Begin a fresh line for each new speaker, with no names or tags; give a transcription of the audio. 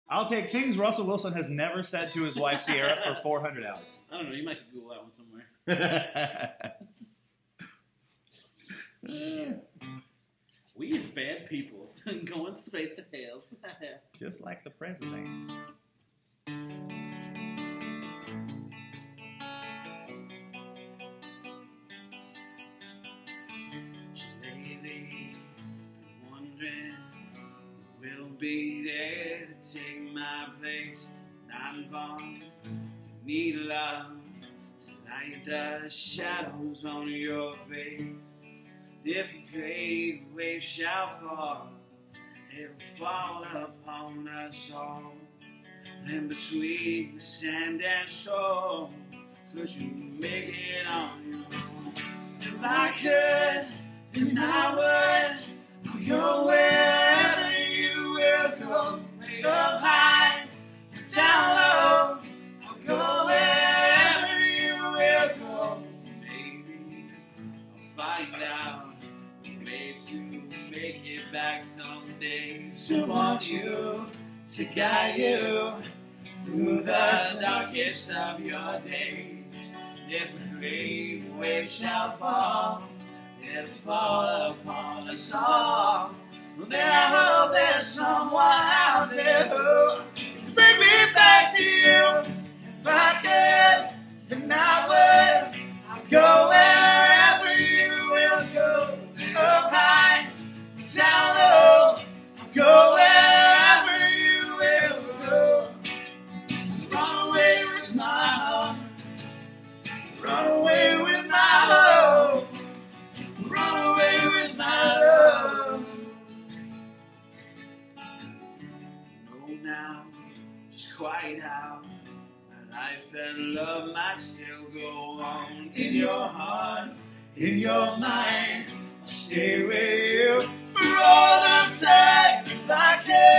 I'll take things Russell Wilson has never said to his wife Sierra for 400 hours.
I don't know. You might could Google that one somewhere. Shit. We are bad people going straight to hell.
Just like the president.
Lately, I'm wondering who will be there to take my place. When I'm gone, you need love to light the shadows on your face. If a great wave shall fall, it will fall upon us all. And between the sand and shore, could you make it on your own? If I could, then I would. I'll go wherever you will go. Way up high, down low. I'll go wherever you will go. Maybe I'll find out a way to make it back someday. So want you to guide you through the darkest of your days. If a great wave shall fall, it'll fall upon us all. Then I hope there's someone out there who can bring me back to you. If I could, then I would. I'll go wherever you will go. Up high, down low. I'll go wherever you will go. Run away with my heart. Run away with my love. Run away with my love. Know now just quite how my life and love might still go on. In your heart, in your mind, I'll stay with you for all the time. If I can.